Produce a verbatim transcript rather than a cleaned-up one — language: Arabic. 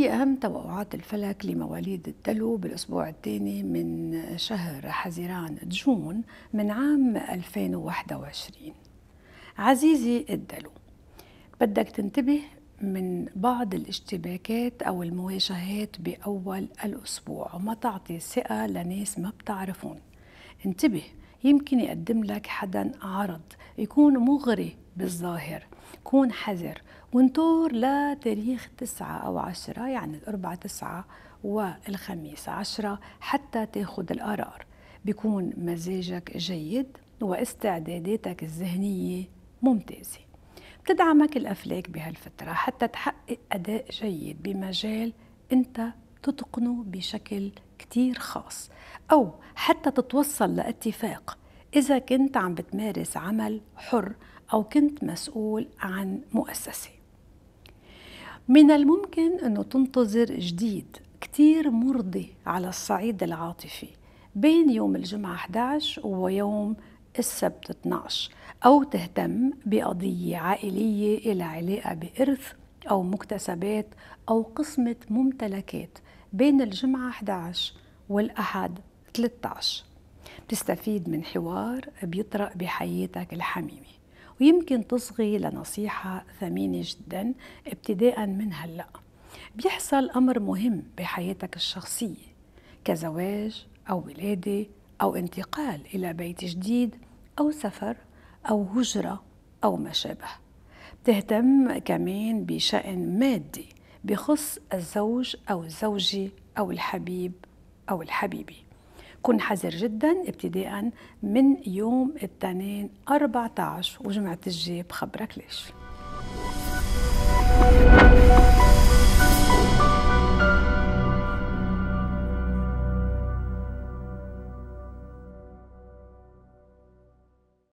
هذه أهم توقعات الفلك لمواليد الدلو بالأسبوع الثاني من شهر حزيران جون من عام ألفين وواحد وعشرين. عزيزي الدلو، بدك تنتبه من بعض الاشتباكات أو المواجهات بأول الأسبوع وما تعطي ثقة لناس ما بتعرفون. انتبه، يمكن يقدم لك حدا عرض يكون مغري بالظاهر، كون حذر وانطر لتاريخ تسعة أو عشرة، يعني الأربعة تسعة والخميس عشرة حتى تاخد القرار. بيكون مزاجك جيد واستعداداتك الذهنية ممتازة. بتدعمك الأفلاك بهالفترة حتى تحقق أداء جيد بمجال أنت تتقنه بشكل كتير خاص، أو حتى تتوصل لاتفاق إذا كنت عم بتمارس عمل حر أو كنت مسؤول عن مؤسسة. من الممكن أنه تنتظر جديد كتير مرضي على الصعيد العاطفي بين يوم الجمعة أحد عشر ويوم السبت اثني عشر، أو تهتم بقضية عائلية إلى علاقة بإرث أو مكتسبات أو قسمة ممتلكات بين الجمعة أحد عشر والأحد ثلاثة عشر. بتستفيد من حوار بيطرق بحياتك الحميمة، ويمكن تصغي لنصيحة ثمينة جدا ابتداء من هلأ. بيحصل أمر مهم بحياتك الشخصية كزواج أو ولادة أو انتقال إلى بيت جديد أو سفر أو هجرة أو ما شابه. بتهتم كمان بشأن مادي بخص الزوج أو الزوجة أو الحبيب أو الحبيبة. كن حذر جدا ابتداء من يوم الاثنين أربعة عشر وجمعة الجاي بخبرك ليش.